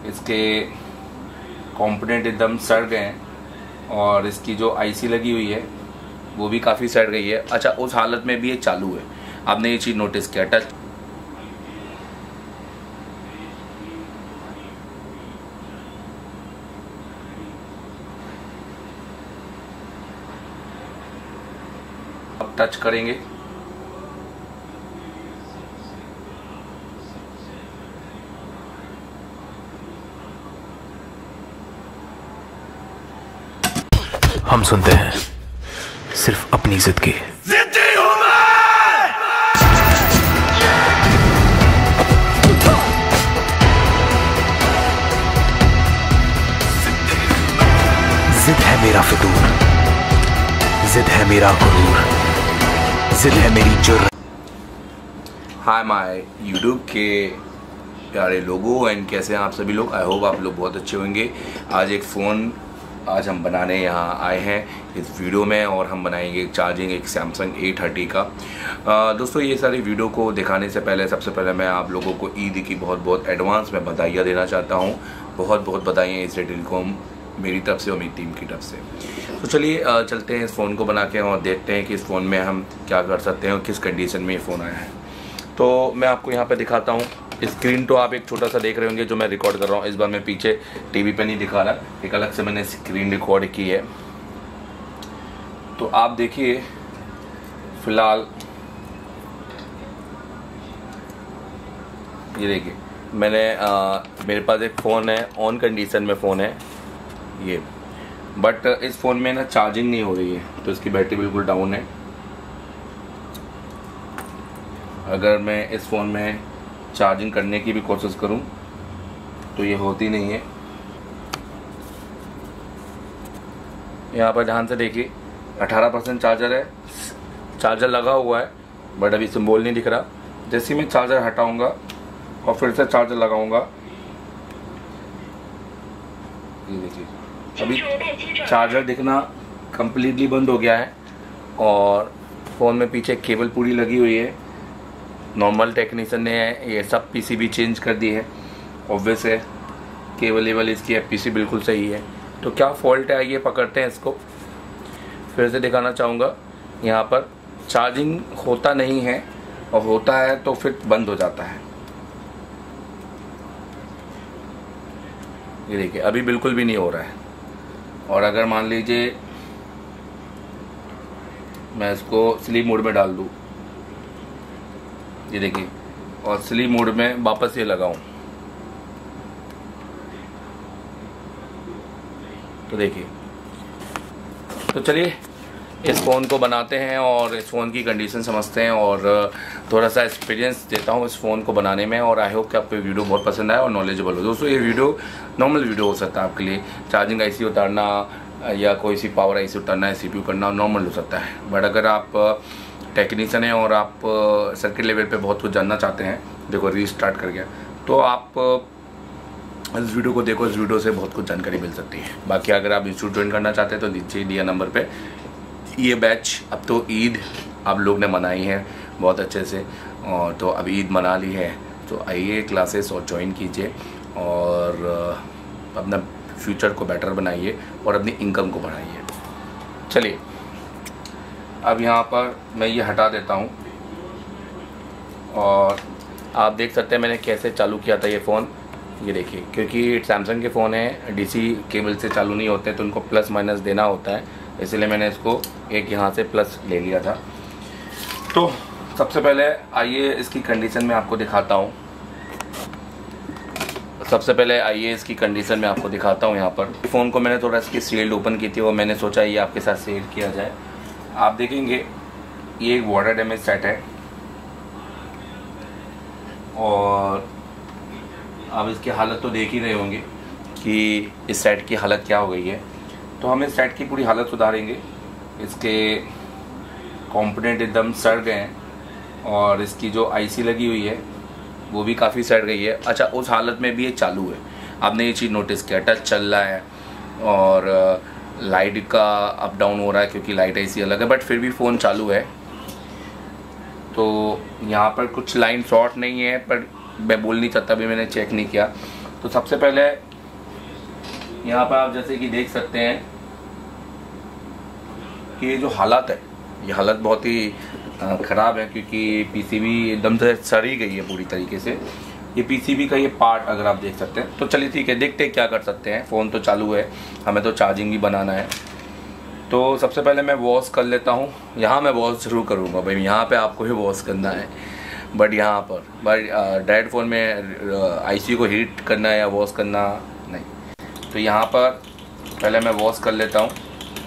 इसके कंपोनेंट एकदम सड़ गए हैं और इसकी जो आईसी लगी हुई है वो भी काफ़ी सड़ गई है। अच्छा, उस हालत में भी ये चालू है। आपने ये चीज़ नोटिस किया? टच अब टच करेंगे हम सुनते हैं सिर्फ अपनी जिद की। जिद्दी हूं मैं। जिद है मेरा फितूर, जिद है मेरा गुरूर, जिद है मेरी जुर्रत। हाय माय यूट्यूब के प्यारे लोगों एंड कैसे हैं आप सभी लोग? आई होप आप लोग बहुत अच्छे होंगे। आज हम बनाने यहाँ आए हैं इस वीडियो में और हम बनाएंगे चार्जिंग एक सैमसंग A30 का। दोस्तों, ये सारी वीडियो को दिखाने से पहले सबसे पहले मैं आप लोगों को ईद की बहुत बहुत एडवांस में बधाइयाँ देना चाहता हूँ। बहुत बहुत बधाइयाँ इस टेलीकॉम मेरी तरफ से और मेरी टीम की तरफ से। तो चलिए चलते हैं इस फ़ोन को बना के और देखते हैं कि इस फ़ोन में हम क्या कर सकते हैं और किस कंडीशन में ये फ़ोन आया है। तो मैं आपको यहाँ पे दिखाता हूँ। स्क्रीन तो आप एक छोटा सा देख रहे होंगे जो मैं रिकॉर्ड कर रहा हूँ। इस बार मैं पीछे टीवी पे नहीं दिखा रहा, एक अलग से मैंने स्क्रीन रिकॉर्ड की है। तो आप देखिए, फिलहाल ये देखिए मेरे पास एक फ़ोन है, ऑन कंडीशन में फ़ोन है ये, बट इस फ़ोन में ना चार्जिंग नहीं हो रही है, तो इसकी बैटरी बिल्कुल डाउन है। अगर मैं इस फ़ोन में चार्जिंग करने की भी कोशिश करूं तो ये होती नहीं है। यहाँ पर ध्यान से देखिए 18% चार्जर है, चार्जर लगा हुआ है बट अभी सिंबल नहीं दिख रहा। जैसे ही मैं चार्जर हटाऊंगा और फिर से चार्जर लगाऊंगा, ये देखिए अभी चार्जर दिखना कंप्लीटली बंद हो गया है और फ़ोन में पीछे केबल पूरी लगी हुई है। नॉर्मल टेक्नीशियन ने ये सब पीसीबी चेंज कर दी है। ऑब्वियस है केबल इसकी एफपीसी बिल्कुल सही है। तो क्या फॉल्ट है आइए पकड़ते हैं इसको। फिर से दिखाना चाहूँगा, यहाँ पर चार्जिंग होता नहीं है और होता है तो फिर बंद हो जाता है। ये देखिए अभी बिल्कुल भी नहीं हो रहा है। और अगर मान लीजिए मैं इसको स्लीप मोड में डाल दूँ, ये देखिए, और स्लीप मोड में वापस ये लगाऊं तो देखिए। तो चलिए इस फ़ोन को बनाते हैं और इस फ़ोन की कंडीशन समझते हैं और थोड़ा सा एक्सपीरियंस देता हूं इस फ़ोन को बनाने में। और आई होप कि आपको वीडियो बहुत पसंद आए और नॉलेजेबल हो। दोस्तों, ये वीडियो नॉर्मल वीडियो हो सकता है आपके लिए। चार्जिंग आईसी उतारना या कोई सी पावर आईसी उतारना है, CPU करना नॉर्मल हो सकता है। बट अगर आप टेक्नीशियन है और आप सर्किट लेवल पे बहुत कुछ जानना चाहते हैं, देखो रीस्टार्ट कर गया, तो आप इस वीडियो को देखो। इस वीडियो से बहुत कुछ जानकारी मिल सकती है। बाकी अगर आप इंस्टीट्यूट ज्वाइन करना चाहते हैं तो नीचे दिया नंबर पे ये बैच, अब तो ईद आप लोग ने मनाई है बहुत अच्छे से, और तो अब ईद मना ली है तो आइए क्लासेस और ज्वाइन कीजिए और अपना फ्यूचर को बेटर बनाइए और अपनी इनकम को बढ़ाइए। चलिए अब यहाँ पर मैं ये हटा देता हूँ और आप देख सकते हैं मैंने कैसे चालू किया था ये फ़ोन। ये देखिए, क्योंकि सैमसंग के फ़ोन है डीसी केबल से चालू नहीं होते तो उनको प्लस माइनस देना होता है, इसलिए मैंने इसको एक यहाँ से प्लस ले लिया था। तो सबसे पहले आइए इसकी कंडीशन में आपको दिखाता हूँ। यहाँ पर फ़ोन को मैंने थोड़ा इसकी सील्ड ओपन की थी और मैंने सोचा ये आपके साथ शेयर किया जाए। आप देखेंगे ये एक वाटर डैमेज सेट है और आप इसकी हालत तो देख ही रहे होंगे कि इस सेट की हालत क्या हो गई है। तो हम इस सेट की पूरी हालत सुधारेंगे। इसके कंपोनेंट एकदम सड़ गए हैं और इसकी जो आईसी लगी हुई है वो भी काफ़ी सड़ गई है। अच्छा, उस हालत में भी ये चालू है। आपने ये चीज़ नोटिस किया, टच चल रहा है और लाइट का अप डाउन हो रहा है क्योंकि लाइट आईसी अलग है, बट फिर भी फ़ोन चालू है। तो यहाँ पर कुछ लाइन शॉर्ट नहीं है, पर मैं बोल नहीं सकता, भी मैंने चेक नहीं किया। तो सबसे पहले यहाँ पर आप जैसे कि देख सकते हैं कि ये जो हालत है, ये हालत बहुत ही ख़राब है, क्योंकि पीसीबी एकदम से सड़ ही गई है पूरी तरीके से। ये पीसीबी का ये पार्ट अगर आप देख सकते हैं। तो चलिए ठीक है, देखते हैं क्या कर सकते हैं। फ़ोन तो चालू है, हमें तो चार्जिंग भी बनाना है। तो सबसे पहले मैं वॉश कर लेता हूँ। यहाँ मैं वॉश ज़रूर करूँगा भाई, यहाँ पे आपको ही वॉश करना है, बट यहाँ पर डायरेक्ट फ़ोन में आईसी को हीट करना है या वॉश करना नहीं। तो यहाँ पर पहले मैं वॉश कर लेता हूँ।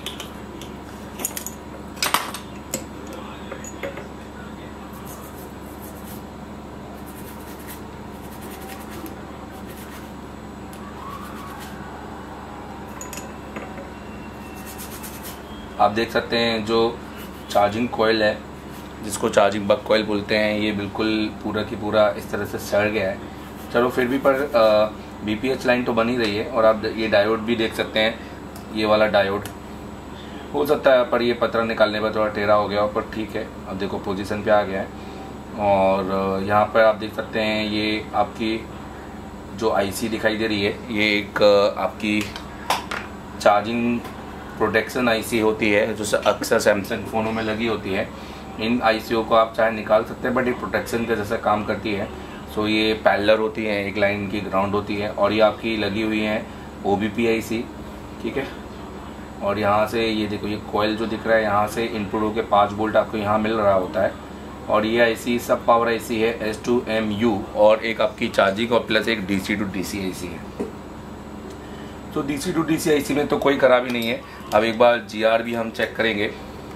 आप देख सकते हैं जो चार्जिंग कॉइल है, जिसको चार्जिंग बक कॉइल बोलते हैं, ये बिल्कुल पूरा की पूरा इस तरह से सड़ गया है। चलो फिर भी पर बीपीएच लाइन तो बन ही रही है। और आप ये डायोड भी देख सकते हैं, ये वाला डायोड हो सकता है पर ये पत्थर निकालने पर थोड़ा टेढ़ा हो गया, पर ठीक है। अब देखो पोजीशन पे आ गया है। और यहाँ पर आप देख सकते हैं ये आपकी जो आईसी दिखाई दे रही है, ये एक आपकी चार्जिंग प्रोटेक्शन आईसी होती है, जो अक्सर सैमसंग फ़ोनों में लगी होती है। इन आईसीओ को आप चाहे निकाल सकते हैं, बट ये प्रोटेक्शन के जैसा काम करती है। सो ये पैरेलल होती है, एक लाइन की ग्राउंड होती है, और ये आपकी लगी हुई है ओबीपी आईसी, ठीक है। और यहाँ से ये देखो, ये कॉइल जो दिख रहा है, यहाँ से इनपुट होकर 5 वोल्ट आपको यहाँ मिल रहा होता है। और ये आईसी सब पावर आईसी है S2MU, और एक आपकी चार्जिंग और प्लस एक DC to DC आईसी है। तो DC to DC आईसी में तो कोई खराबी नहीं है। अब एक बार GR भी हम चेक करेंगे।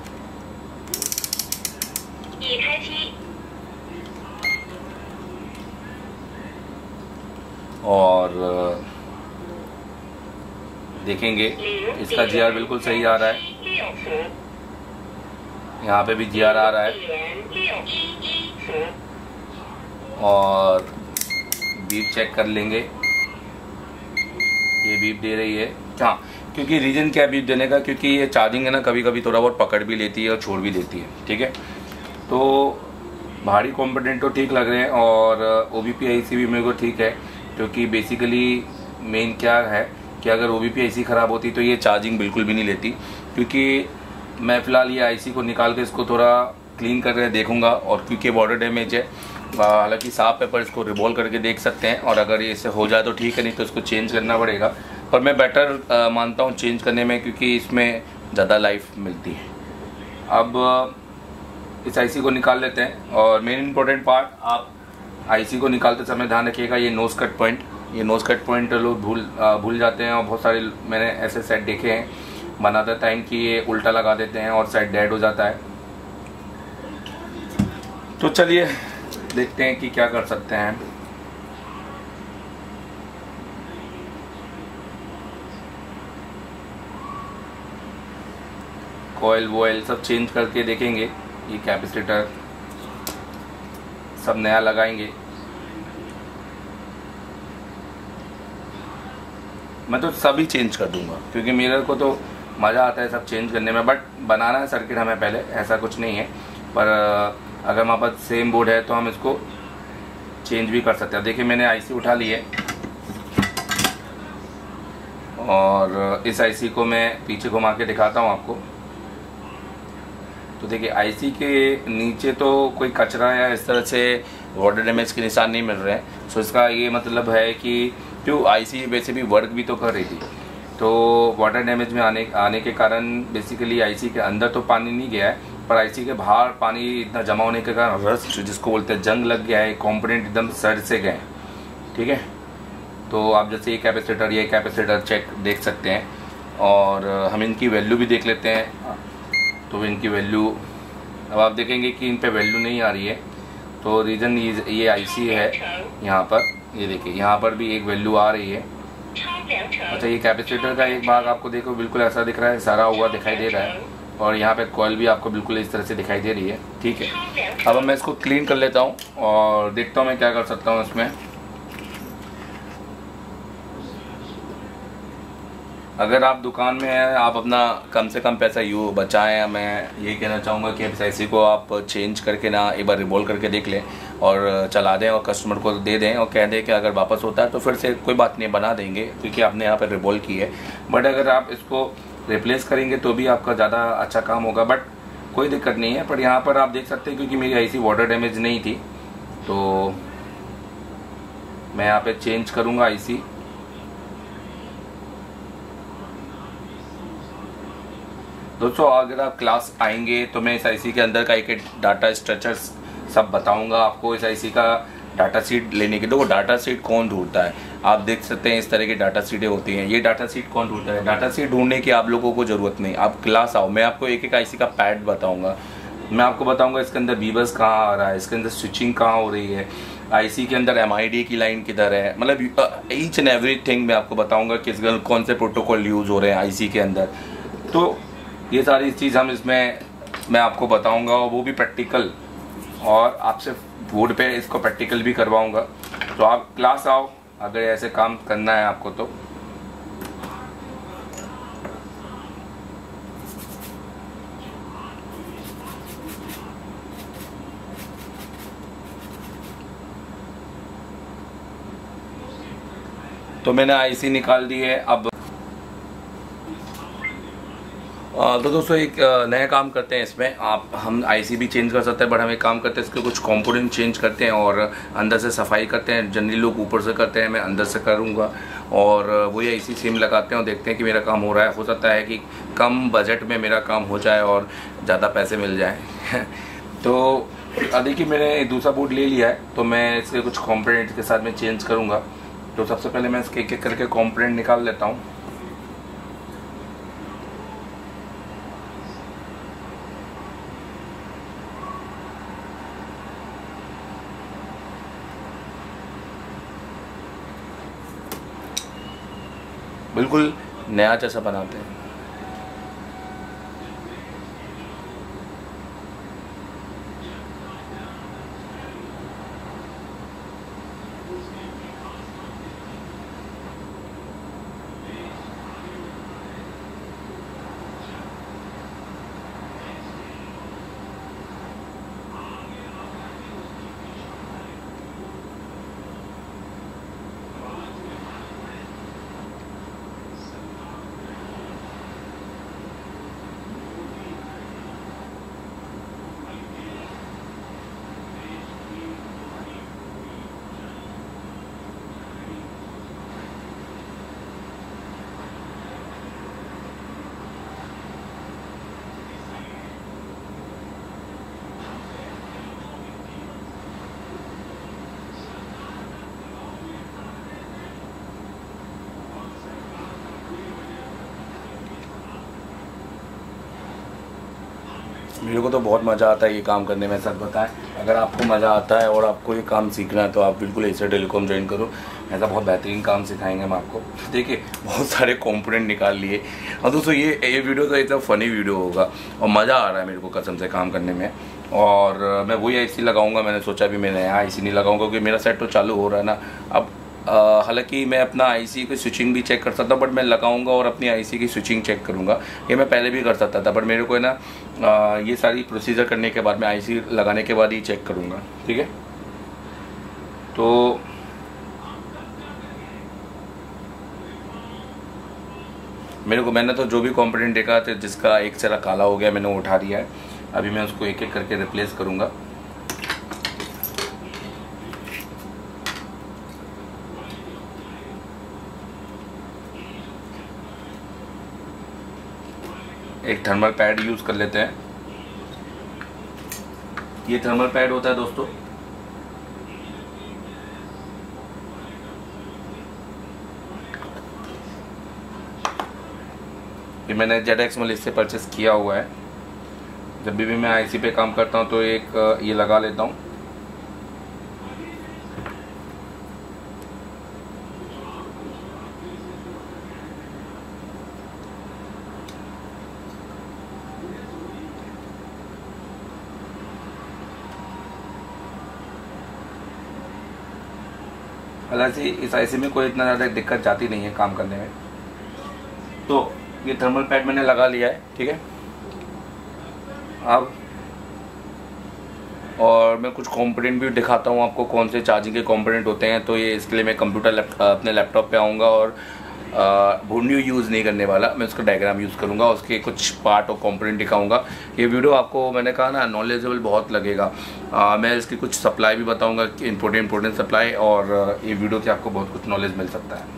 और देखेंगे इसका GR बिल्कुल सही आ रहा है, यहाँ पे भी GR आ रहा है। और बीप चेक कर लेंगे, ये बीप दे रही है। हाँ, क्योंकि रीजन क्या है बीप देने का, क्योंकि ये चार्जिंग है ना, कभी कभी थोड़ा बहुत पकड़ भी लेती है और छोड़ भी देती है, ठीक है। तो भारी कंपोनेंट तो ठीक लग रहे हैं, और ओबीपी आईसी भी मेरे को ठीक है, क्योंकि बेसिकली मेन क्या है कि अगर ओबीपी आईसी ख़राब होती तो ये चार्जिंग बिल्कुल भी नहीं लेती। क्योंकि मैं फ़िलहाल ये आईसी को निकाल के इसको थोड़ा क्लीन करके देखूंगा, और क्योंकि बॉर्डर डैमेज है, हालांकि साफ पेपर इसको रिवॉल्व करके देख सकते हैं, और अगर ये इससे हो जाए तो ठीक है, नहीं तो इसको चेंज करना पड़ेगा। पर मैं बेटर मानता हूँ चेंज करने में, क्योंकि इसमें ज़्यादा लाइफ मिलती है। अब इस आईसी को निकाल लेते हैं। और मेन इम्पोर्टेंट पार्ट, आप आईसी को निकालते समय ध्यान रखिएगा, ये नोज कट पॉइंट, ये नोज कट पॉइंट लोग भूल जाते हैं। और बहुत सारे मैंने ऐसे सेट देखे हैं बनाते टाइम कि ये उल्टा लगा देते हैं और सेट डेड हो जाता है। तो चलिए देखते हैं कि क्या कर सकते हैं। कॉइल वॉइल सब चेंज करके देखेंगे, ये कैपेसिटर सब नया लगाएंगे। मैं तो सभी चेंज कर दूंगा, क्योंकि मेरे को तो मज़ा आता है सब चेंज करने में। बट बनाना है सर्किट हमें पहले, ऐसा कुछ नहीं है। पर अगर हमारे पास सेम बोर्ड है तो हम इसको चेंज भी कर सकते हैं। देखिए मैंने आईसी उठा ली है, और इस आईसी को मैं पीछे घुमा के दिखाता हूँ आपको। तो देखिए आईसी के नीचे तो कोई कचरा या इस तरह से वाटर डैमेज के निशान नहीं मिल रहे हैं। सो इसका ये मतलब है कि जो आईसी वैसे भी वर्क भी तो कर रही थी, तो वाटर डैमेज में आने के कारण बेसिकली आईसी के अंदर तो पानी नहीं गया है, पर आईसी के बाहर पानी इतना जमा होने के कारण रस्ट जिसको बोलते हैं जंग लग गया है, कंपोनेंट एकदम सड़ से गए, ठीक है। तो आप जैसे ये कैपेसिटर चेक देख सकते हैं, और हम इनकी वैल्यू भी देख लेते हैं। तो इनकी वैल्यू अब आप देखेंगे कि इन पे वैल्यू नहीं आ रही है, तो रीज़न ये आईसी है। यहाँ पर ये देखिए, यहाँ पर भी एक वैल्यू आ रही है। अच्छा, ये कैपेसिटर का एक भाग आपको देखो बिल्कुल ऐसा दिख रहा है, सारा हुआ दिखाई दे रहा है, और यहाँ पे कॉइल भी आपको बिल्कुल इस तरह से दिखाई दे रही है, ठीक है। अब मैं इसको क्लीन कर लेता हूँ और देखता हूँ मैं क्या कर सकता हूँ इसमें। अगर आप दुकान में हैं, आप अपना कम से कम पैसा बचाएं। मैं ये कहना चाहूँगा कि इस आईसी को आप चेंज करके ना एक बार रिवॉल्व करके देख लें, और चला दें और कस्टमर को दे दें और कह दें कि अगर वापस होता है तो फिर से कोई बात नहीं, बना देंगे, क्योंकि आपने यहाँ पर रिवॉल्व की है। बट अगर आप इसको रिप्लेस करेंगे तो भी आपका ज़्यादा अच्छा काम होगा, बट कोई दिक्कत नहीं है। पर यहाँ पर आप देख सकते हैं क्योंकि मेरी आईसी वाटर डैमेज नहीं थी, तो मैं यहाँ पे चेंज करूँगा आईसी। दोस्तों अगर आप क्लास आएंगे तो मैं इस आईसी के अंदर का एक डाटा स्ट्रक्चर्स सब बताऊंगा आपको। इस आईसी का डाटा सीट लेने के, देखो डाटा सीट कौन ढूंढता है, आप देख सकते हैं इस तरह की डाटा सीटें होती हैं। ये डाटा सीट कौन ढूंढता है? डाटा सीट ढूंढने की आप लोगों को ज़रूरत नहीं, आप क्लास आओ, मैं आपको एक एक आईसी का पैड बताऊंगा। मैं आपको बताऊंगा इसके अंदर बीबस कहाँ आ रहा है, इसके अंदर स्विचिंग कहाँ हो रही है, आईसी के अंदर MID की लाइन किधर है, मतलब ईच एंड एवरीथिंग मैं आपको बताऊंगा किस कौन से प्रोटोकॉल यूज़ हो रहे हैं आईसी के अंदर। तो ये सारी चीज़ हम इसमें मैं आपको बताऊंगा, और वो भी प्रैक्टिकल, और आपसे बोर्ड पे इसको प्रैक्टिकल भी करवाऊंगा। तो आप क्लास आओ अगर ऐसे काम करना है आपको तो। तो मैंने आईसी निकाल दी है। अब तो दोस्तों एक नया काम करते हैं इसमें, हम आईसी भी चेंज कर सकते हैं, बट हम एक काम करते हैं इसके कुछ कंपोनेंट चेंज करते हैं और अंदर से सफाई करते हैं। जनरली लोग ऊपर से करते हैं, मैं अंदर से करूँगा, और वही आईसी सिम लगाते हैं और देखते हैं कि मेरा काम हो रहा है। हो सकता है कि कम बजट में मेरा काम हो जाए और ज़्यादा पैसे मिल जाए। तो देखिए मैंने दूसरा बोर्ड ले लिया है, तो मैं इसके कुछ कॉम्पोनेंट के साथ में चेंज करूँगा। तो सबसे पहले मैं इसके एक एक करके कॉम्पोनेंट निकाल लेता हूँ। बिल्कुल नया जैसा बनाते हैं। मेरे को तो बहुत मज़ा आता है ये काम करने में, सच बताएं। अगर आपको मज़ा आता है और आपको ये काम सीखना है तो आप बिल्कुल एशिया टेलीकॉम ज्वाइन करो, ऐसा बहुत बेहतरीन काम सिखाएंगे हम आपको। देखिए बहुत सारे कंपोनेंट निकाल लिए। और दोस्तों ये वीडियो तो एकदम फ़नी वीडियो होगा और मज़ा आ रहा है मेरे को कसम से काम करने में। और मैं वही आईसी लगाऊंगा, मैंने सोचा भी मैं नया आईसी नहीं लगाऊंगा क्योंकि मेरा सेट तो चालू हो रहा है ना। अब हालांकि मैं अपना आईसी की स्विचिंग भी चेक कर सकता हूँ, बट मैं लगाऊंगा और अपनी आईसी की स्विचिंग चेक करूँगा। ये मैं पहले भी कर सकता था, बट मेरे को है ना ये सारी प्रोसीजर करने के बाद मैं आईसी लगाने के बाद ही चेक करूँगा, ठीक है। तो मैंने तो जो भी कंपोनेंट देखा था जिसका एक सारा काला हो गया मैंने वो उठा दिया है। अभी मैं उसको एक एक करके रिप्लेस करूँगा। एक थर्मल पैड यूज़ कर लेते हैं। ये थर्मल पैड होता है दोस्तों, ये मैंने ZX मॉल से परचेस किया हुआ है। जब भी मैं आईसी पे काम करता हूँ तो एक ये लगा लेता हूँ। हालांकि इस आईसी में कोई इतना ज़्यादा दिक्कत जाती नहीं है काम करने में। तो ये थर्मल पैड मैंने लगा लिया है, ठीक है। अब और मैं कुछ कंपोनेंट भी दिखाता हूँ आपको, कौन से चार्जिंग के कंपोनेंट होते हैं। तो ये इसके लिए मैं अपने लैपटॉप पे आऊँगा और भूंडियो यूज़ नहीं करने वाला, मैं उसका डायग्राम यूज़ करूँगा, उसके कुछ पार्ट और कंपोनेंट दिखाऊंगा। ये वीडियो आपको मैंने कहा ना नॉलेजेबल बहुत लगेगा। मैं इसकी कुछ सप्लाई भी बताऊँगा, इंपॉर्टेंट सप्लाई, और ये वीडियो से आपको बहुत कुछ नॉलेज मिल सकता है।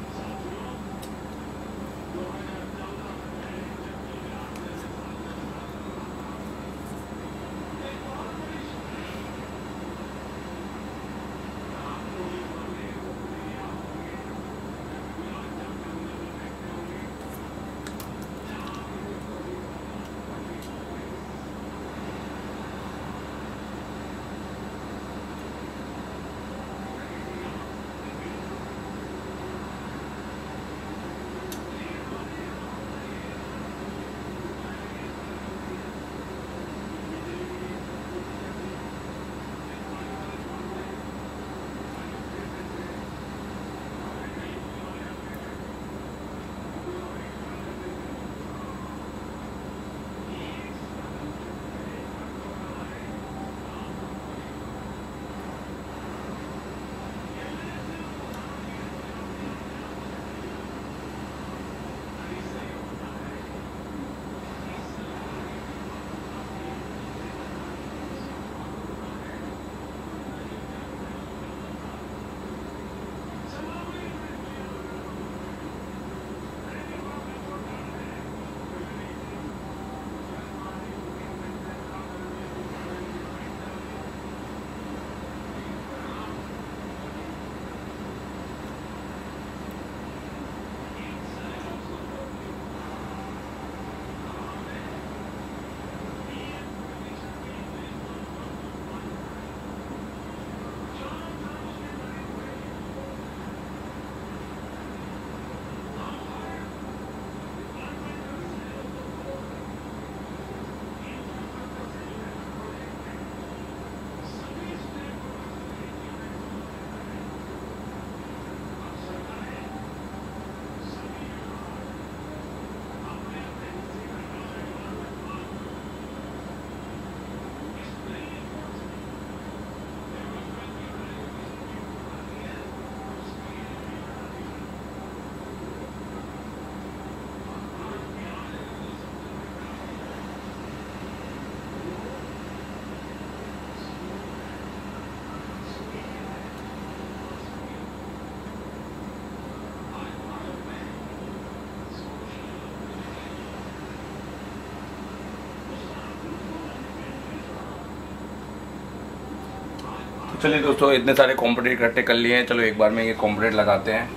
चलिए दोस्तों, इतने सारे कंपोनेंट इकट्ठे कर लिए हैं। चलो एक बार में ये कंपोनेंट लगाते हैं।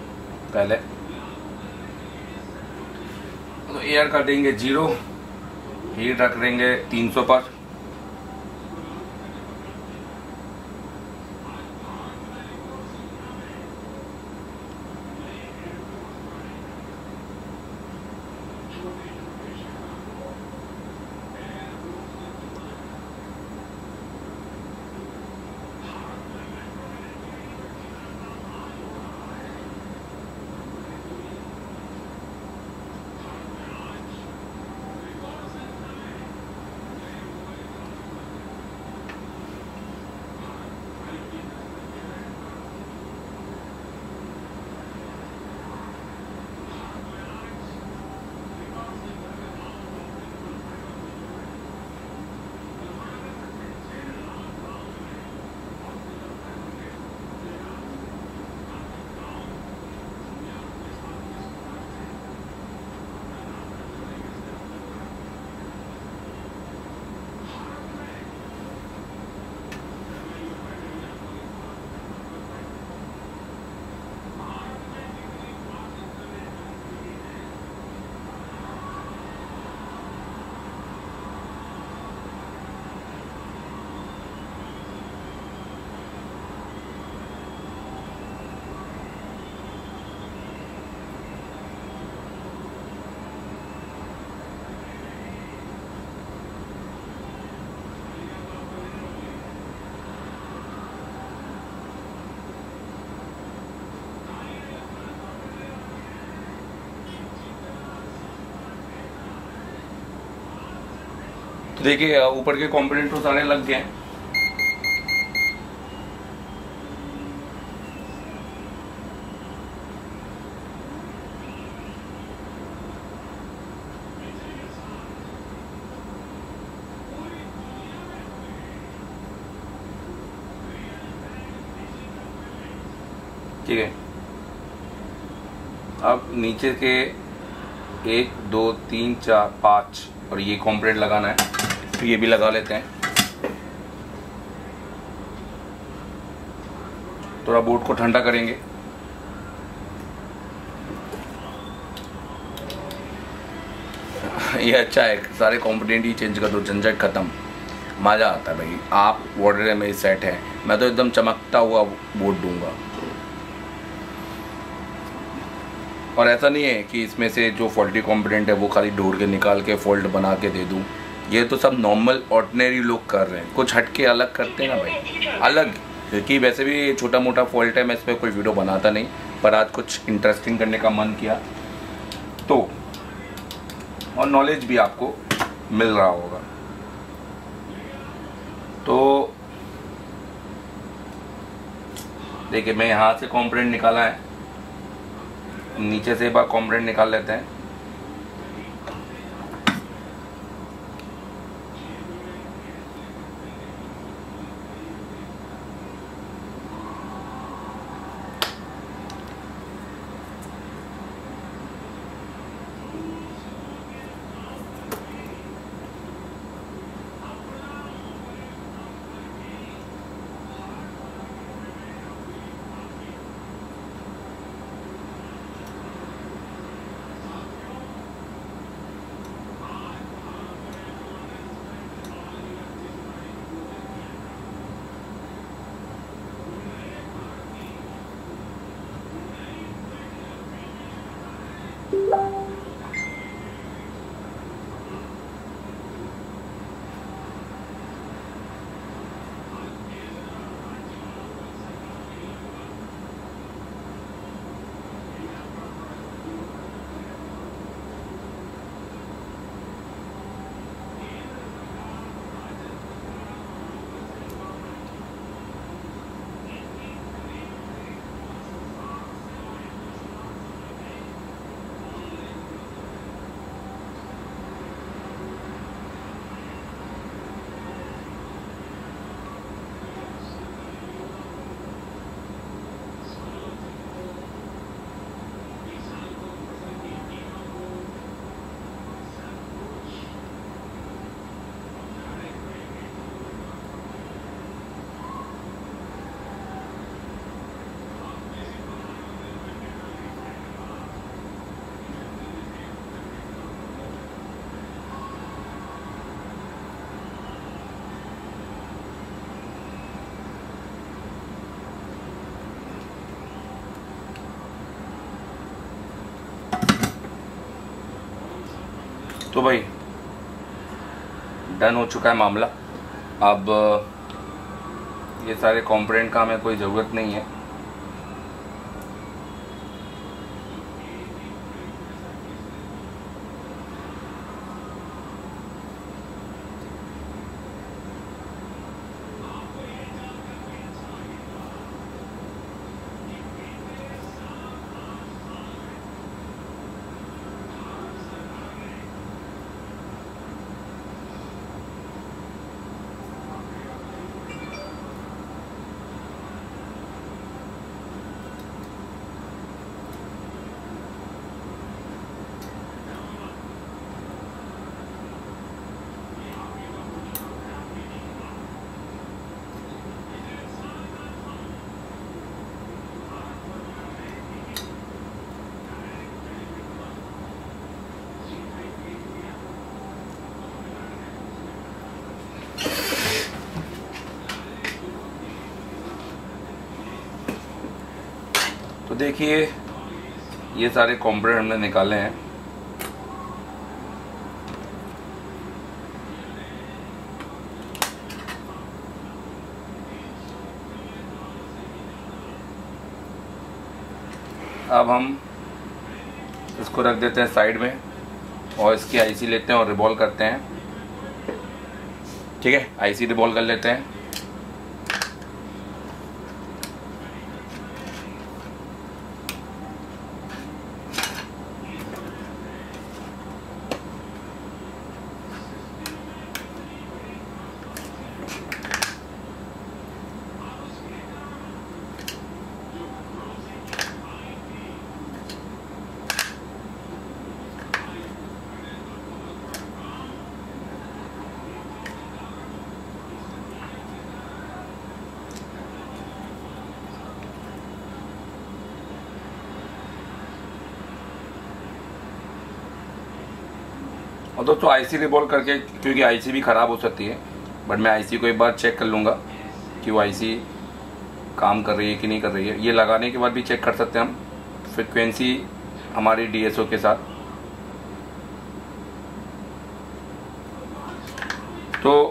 पहले तो एयर कर देंगे 0, हीट रख देंगे 300 पर। तो देखिए ऊपर के कंपोनेंट तो सारे लग गए हैं। ठीक है। अब नीचे के 1 2 3 4 5 और ये कॉम्पोनेंट लगाना है, तो ये भी लगा लेते हैं। थोड़ा बोर्ड को ठंडा करेंगे। ये अच्छा है, सारे कॉम्पोनेंट ही चेंज कर दो, झंझट खत्म, मज़ा आता है भाई। आप वाटर में सेट है, मैं तो एकदम चमकता हुआ बोर्ड दूंगा। और ऐसा नहीं है कि इसमें से जो फॉल्टी कॉम्पोनेंट है वो खाली ढूंढ के निकाल के फोल्ड बना के दे दूं। ये तो सब नॉर्मल ऑर्डिनरी लोग कर रहे हैं, कुछ हटके अलग करते हैं ना भाई, अलग। क्योंकि वैसे भी छोटा मोटा फॉल्ट है, मैं इस पर कोई वीडियो बनाता नहीं, पर आज कुछ इंटरेस्टिंग करने का मन किया तो, और नॉलेज भी आपको मिल रहा होगा। तो देखिए, मैं यहाँ से कॉम्पोनेंट निकाला है, नीचे से एक बार कॉम्पोनेंट निकाल लेते हैं। तो भाई डन हो चुका है मामला। अब ये सारे कंपोनेंट का हमें कोई ज़रूरत नहीं है। तो देखिए ये सारे कंपोनेंट हमने निकाले हैं। अब हम इसको रख देते हैं साइड में और इसकी आईसी लेते हैं और रिवॉल्व करते हैं। ठीक है, आईसी रिवॉल्व कर लेते हैं। और दोस्तों आईसी रिवॉल्व करके, क्योंकि आईसी भी ख़राब हो सकती है, बट मैं आईसी को एक बार चेक कर लूँगा कि वो आईसी काम कर रही है कि नहीं कर रही है। ये लगाने के बाद भी चेक कर सकते हैं हम फ्रिक्वेंसी हमारी DSO के साथ। तो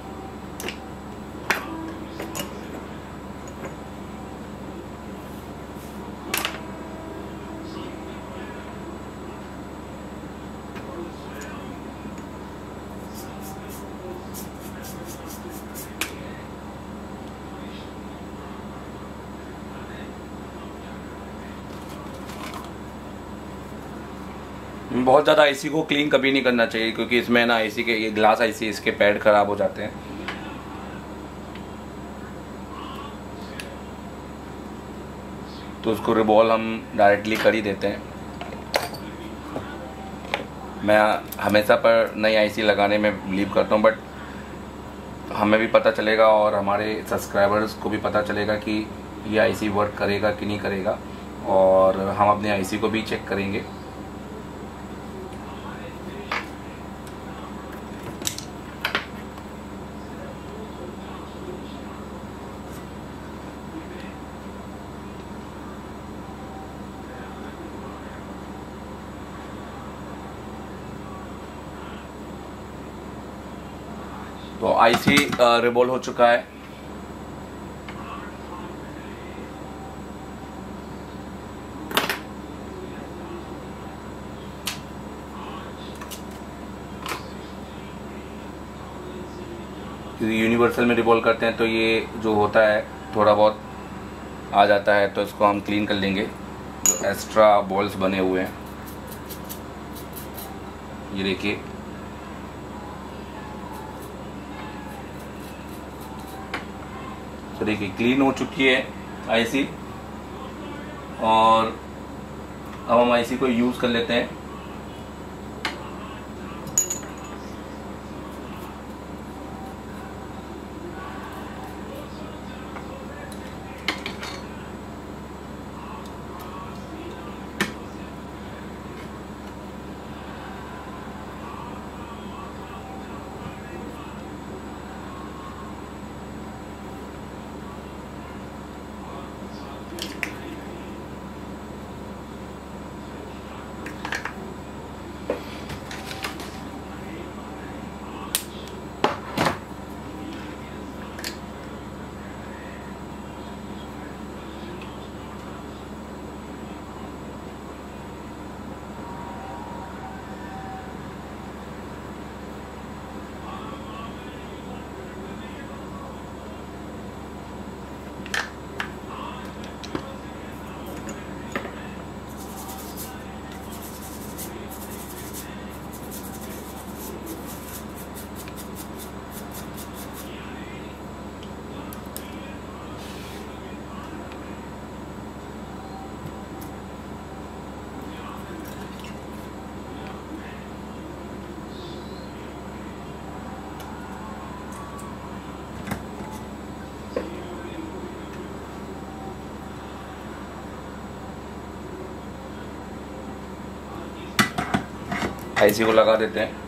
बहुत ज़्यादा आईसी को क्लीन कभी नहीं करना चाहिए, क्योंकि इसमें ना आईसी के, ये ग्लास आईसी, इसके पैड खराब हो जाते हैं। तो उसको रिवॉल्व हम डायरेक्टली कर ही देते हैं। मैं हमेशा पर नई आईसी लगाने में बिलीव करता हूँ, बट हमें भी पता चलेगा और हमारे सब्सक्राइबर्स को भी पता चलेगा कि ये आईसी वर्क करेगा कि नहीं करेगा, और हम अपने आईसी को भी चेक करेंगे। तो आईसी रिवॉल्व हो चुका है। यूनिवर्सल में रिवॉल्व करते हैं तो ये जो होता है थोड़ा बहुत आ जाता है, तो इसको हम क्लीन कर लेंगे। जो एक्स्ट्रा बॉल्स बने हुए हैं, ये देखिए, तो देखिए क्लीन हो चुकी है आईसी। और अब हम आईसी को यूज़ कर लेते हैं। आईसी को लगा देते हैं।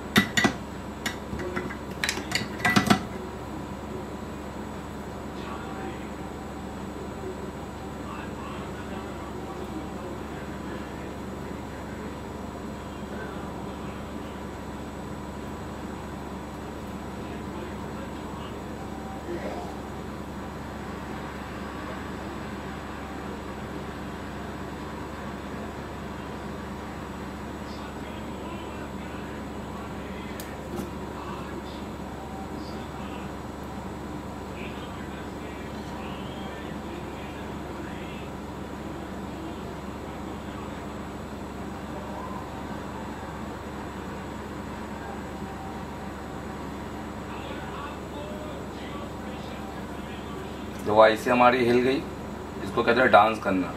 जो आईसी हमारी हिल गई, इसको कहते हैं डांस करना।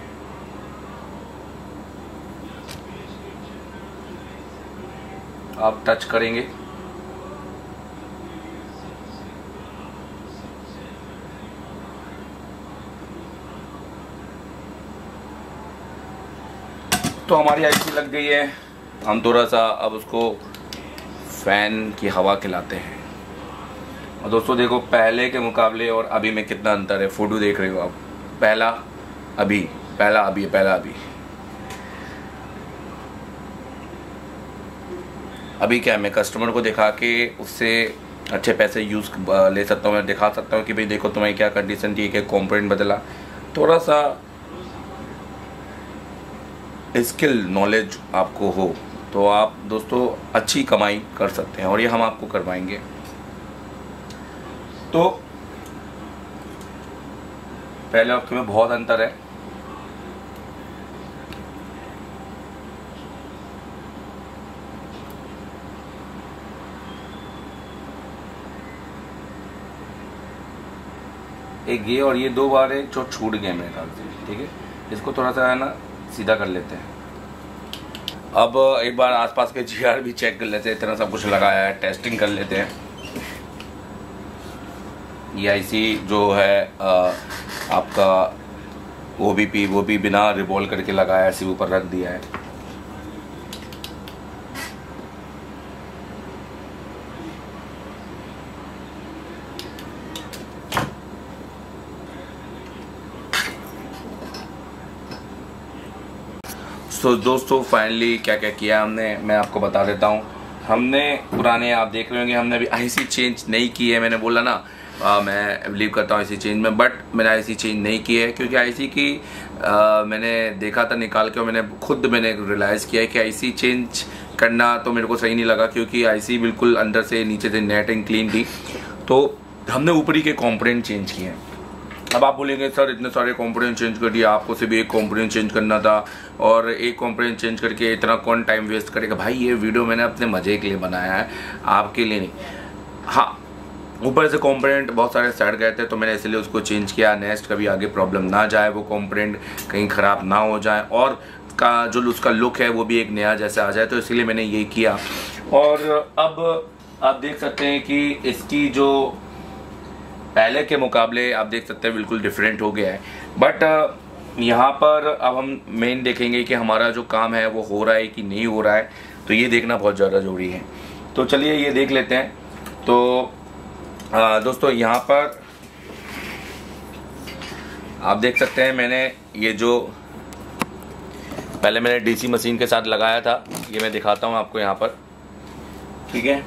आप टच करेंगे तो हमारी आईसी लग गई है। हम थोड़ा सा अब उसको फ़ैन की हवा खिलाते हैं। और दोस्तों देखो पहले के मुकाबले और अभी में कितना अंतर है। फ़ोटो देख रहे हो आप, पहला अभी, पहला अभी, पहला अभी। अभी क्या है, मैं कस्टमर को दिखा के उससे अच्छे पैसे यूज़ ले सकता हूँ। मैं दिखा सकता हूँ कि भाई देखो तुम्हारी क्या कंडीशन थी, क्या कंपोनेंट बदला। थोड़ा सा स्किल नॉलेज आपको हो तो आप दोस्तों अच्छी कमाई कर सकते हैं, और ये हम आपको करवाएंगे। तो पहले आपके में बहुत अंतर है। एक ये और ये 2 बार है जो छूट गए मेरे ख्याल से। ठीक है, इसको थोड़ा सा है ना सीधा कर लेते हैं। अब एक बार आसपास के जीआर भी चेक कर लेते हैं। इतना सब कुछ लगाया है, टेस्टिंग कर लेते हैं। ये आईसी जो है आपका वो भी बिना रिवॉल्व करके लगाया है, ऐसे ऊपर रख दिया है। तो दोस्तों फाइनली क्या क्या किया हमने मैं आपको बता देता हूँ। हमने पुराने, आप देख रहे होंगे, हमने अभी आईसी चेंज नहीं की है। मैंने बोला ना मैं बिलीव करता हूँ आईसी चेंज में, बट मैंने आईसी चेंज नहीं की है क्योंकि आईसी की मैंने देखा था निकाल के, और मैंने रियलाइज़ किया है कि आईसी चेंज करना तो मेरे को सही नहीं लगा, क्योंकि आईसी बिल्कुल अंदर से नीचे से नेट एंड क्लीन थी। तो हमने ऊपरी के कंपोनेंट चेंज किए हैं। अब आप बोलेंगे सर इतने सारे कंपोनेंट चेंज कर दिया, आपको सिर्फ एक कंपोनेंट चेंज करना था, और एक कंपोनेंट चेंज करके इतना कौन टाइम वेस्ट करेगा। भाई ये वीडियो मैंने अपने मज़े के लिए बनाया है, आपके लिए नहीं। हाँ, ऊपर से कंपोनेंट बहुत सारे सड़ गए थे तो मैंने इसलिए उसको चेंज किया। नेक्स्ट कभी आगे प्रॉब्लम ना जाए, वो कंपोनेंट कहीं ख़राब ना हो जाए, और का जो उसका लुक है वो भी एक नया जैसे आ जाए, तो इसलिए मैंने ये किया। और अब आप देख सकते हैं कि इसकी जो पहले के मुकाबले आप देख सकते हैं बिल्कुल डिफरेंट हो गया है। बट यहाँ पर अब हम मेन देखेंगे कि हमारा जो काम है वो हो रहा है कि नहीं हो रहा है, तो ये देखना बहुत ज़्यादा ज़रूरी है। तो चलिए ये देख लेते हैं। तो दोस्तों यहाँ पर आप देख सकते हैं मैंने ये जो पहले मैंने डीसी मशीन के साथ लगाया था, ये मैं दिखाता हूँ आपको यहाँ पर। ठीक है,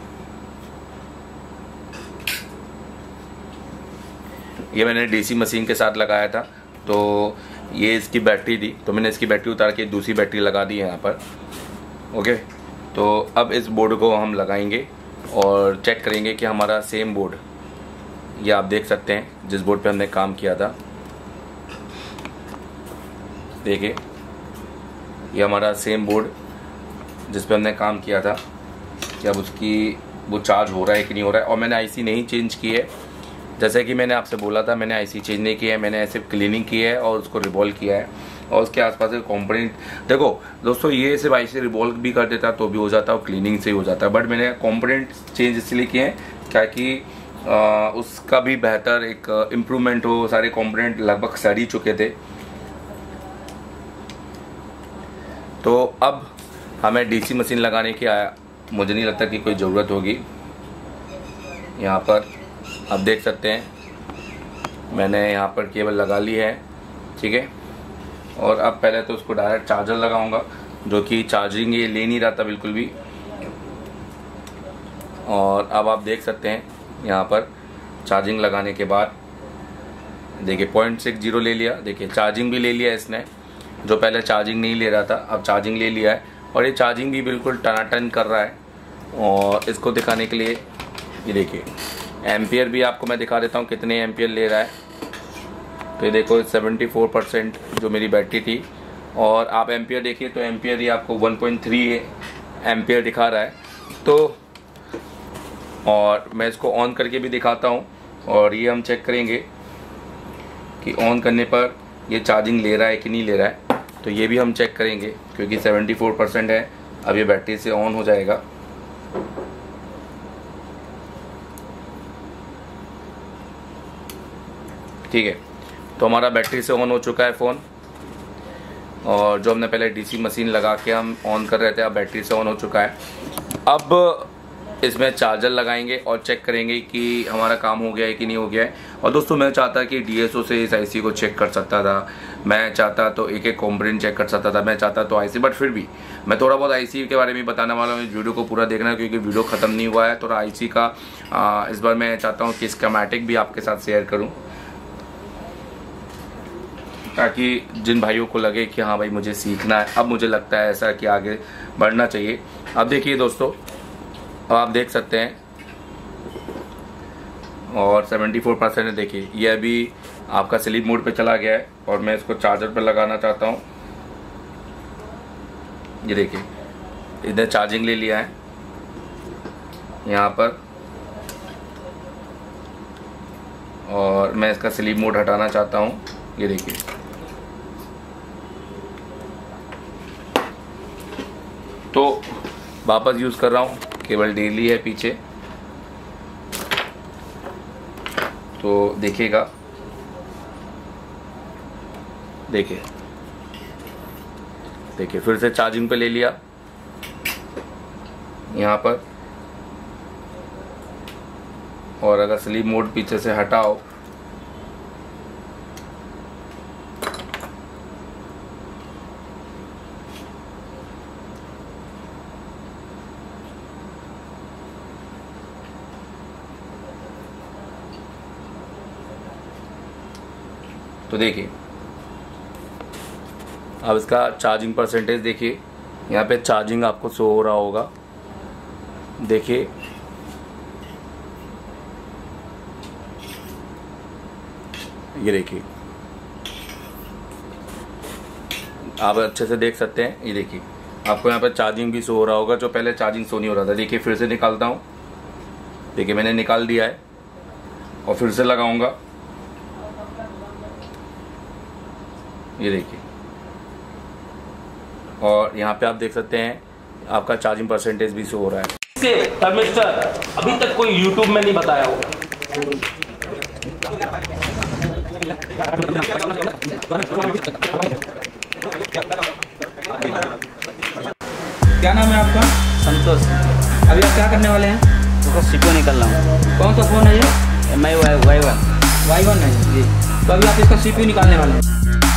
ये मैंने डीसी मशीन के साथ लगाया था। तो ये इसकी बैटरी थी, तो मैंने इसकी बैटरी उतार के दूसरी बैटरी लगा दी है यहाँ पर। ओके, तो अब इस बोर्ड को हम लगाएंगे और चेक करेंगे कि हमारा सेम बोर्ड, ये आप देख सकते हैं जिस बोर्ड पे हमने काम किया था, देखिए ये हमारा सेम बोर्ड जिस पे हमने काम किया था, कि अब उसकी वो चार्ज हो रहा है कि नहीं हो रहा है। और मैंने आईसी नहीं चेंज की है, जैसे कि मैंने आपसे बोला था, मैंने आईसी चेंज नहीं किया है, मैंने सिर्फ क्लीनिंग की है और उसको रिवॉल्व किया है। और उसके आसपास के कंपोनेंट देखो दोस्तों, ये सिर्फ आईसी रिवॉल्व भी कर देता तो भी हो जाता, और क्लीनिंग से ही हो जाता है। बट मैंने कंपोनेंट चेंज इसलिए किए हैं ताकि उसका भी बेहतर एक इम्प्रूवमेंट हो। सारे कंपोनेंट लगभग सड़ ही चुके थे। तो अब हमें डीसी मशीन लगाने की मुझे नहीं लगता कि कोई ज़रूरत होगी। यहाँ पर आप देख सकते हैं मैंने यहाँ पर केबल लगा ली है। ठीक है, और अब पहले तो उसको डायरेक्ट चार्जर लगाऊंगा, जो कि चार्जिंग ये ले नहीं रहा था बिल्कुल भी। और अब आप देख सकते हैं यहाँ पर चार्जिंग लगाने के बाद देखिए 0.60 ले लिया। देखिए चार्जिंग भी ले लिया इसने, जो पहले चार्जिंग नहीं ले रहा था अब चार्जिंग ले लिया है, और ये चार्जिंग भी बिल्कुल टनाटन कर रहा है। और इसको दिखाने के लिए ये देखिए एम्पियर भी आपको मैं दिखा देता हूँ कितने एम्पियर ले रहा है। तो ये देखो 74% जो मेरी बैटरी थी, और आप एम्पियर देखिए तो एम्पियर ही आपको 1.3 एम्पियर दिखा रहा है। तो और मैं इसको ऑन करके भी दिखाता हूँ, और ये हम चेक करेंगे कि ऑन करने पर ये चार्जिंग ले रहा है कि नहीं ले रहा है। तो ये भी हम चेक करेंगे क्योंकि 74% है। अब ये बैटरी से ऑन हो जाएगा। ठीक है, तो हमारा बैटरी से ऑन हो चुका है फ़ोन, और जो हमने पहले डीसी मशीन लगा के हम ऑन कर रहे थे अब बैटरी से ऑन हो चुका है। अब इसमें चार्जर लगाएंगे और चेक करेंगे कि हमारा काम हो गया है कि नहीं हो गया है। और दोस्तों मैं चाहता कि डीएसओ से इस आईसी को चेक कर सकता था, मैं चाहता तो एक एक कंपोनेंट चेक कर सकता था, मैं चाहता तो आईसी, बट फिर भी मैं थोड़ा बहुत आईसी के बारे में बताने वाला हूँ। इस वीडियो को पूरा देखना क्योंकि वीडियो ख़त्म नहीं हुआ है। थोड़ा आईसी का इस बार मैं चाहता हूँ कि स्कीमेटिक भी आपके साथ शेयर करूँ, ताकि जिन भाइयों को लगे कि हाँ भाई मुझे सीखना है, अब मुझे लगता है ऐसा कि आगे बढ़ना चाहिए। अब देखिए दोस्तों, अब आप देख सकते हैं और 74% है। देखिए ये अभी आपका स्लीप मोड पे चला गया है और मैं इसको चार्जर पे लगाना चाहता हूँ। ये देखिए इधर चार्जिंग ले लिया है यहाँ पर, और मैं इसका स्लीप मोड हटाना चाहता हूँ। ये देखिए तो वापस यूज़ कर रहा हूँ, केवल डेली है पीछे, तो देखिएगा। देखिए देखिए फिर से चार्जिंग पे ले लिया यहाँ पर, और अगर स्लीप मोड पीछे से हटाओ तो देखिए अब इसका चार्जिंग परसेंटेज देखिए, यहाँ पे चार्जिंग आपको शो हो रहा होगा। देखिए ये देखिए आप अच्छे से देख सकते हैं। ये देखिए आपको यहाँ पे चार्जिंग भी शो हो रहा होगा, जो पहले चार्जिंग शो नहीं हो रहा था। देखिए फिर से निकालता हूँ, देखिए मैंने निकाल दिया है और फिर से लगाऊंगा। ये देखिए, और यहाँ पे आप देख सकते हैं आपका चार्जिंग परसेंटेज भी शो हो रहा है। से थर्मिस्टर अभी तक कोई YouTube में नहीं बताया हो। क्या नाम है आपका? संतोष। अभी आप क्या करने वाले हैं? तो सीपो निकल रहा हूँ। कौन सा फ़ोन है ये? MI Y1 Y1 है जी। तो अभी आप इसका CPU निकालने वाले हैं।